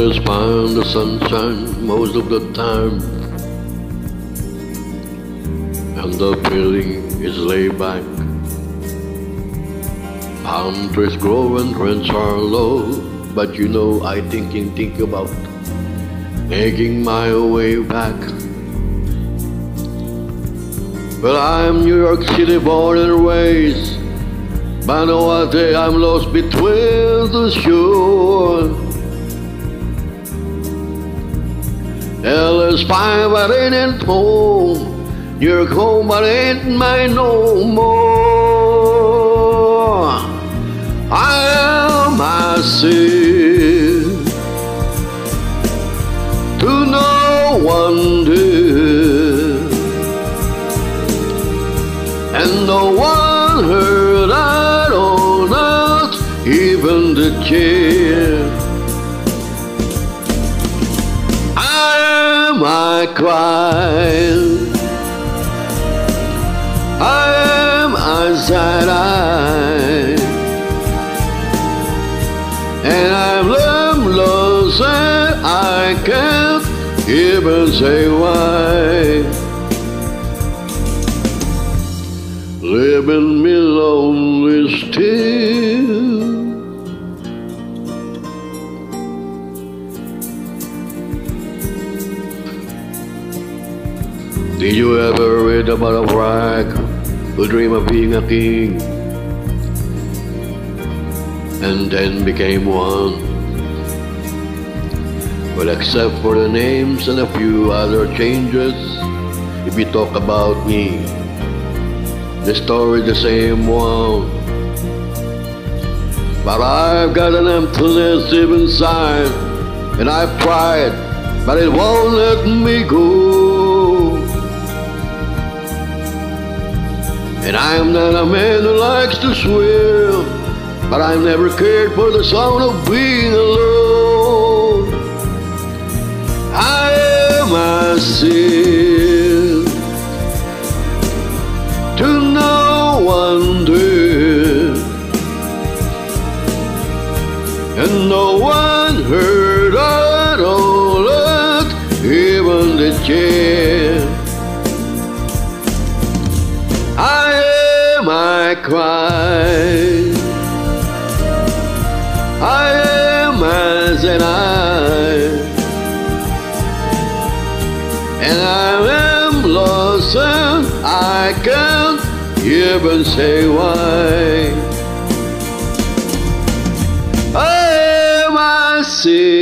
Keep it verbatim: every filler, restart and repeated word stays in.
always find the sunshine most of the time, and the feeling is laid back. Palm trees grow and trends are low, but you know I thinking think about making my way back. Well, I'm New York City born and raised, but nowadays I'm lost between the shore. L is fine, but it ain't home. New York home, but it ain't mine no more. I am myself to no one dear, and no one heard at all, not even the chair. I am I crying, I am I sad-eyed, and I'm lost and I can't even say why. Leaving me lonely still. Did you ever read about a frog who dreamed of being a king and then became one? Well, except for the names and a few other changes, if you talk about me, the story the same one. But I've got an emptiness deep inside, and I've tried, but it won't let me go. And I'm not a man who likes to swim, but I've never cared for the sound of being alone. I am myself to no one dear, and no one heard at all, not even the chair. I am I cry, I am as an I, and I am lost and I can't even say why. I am I see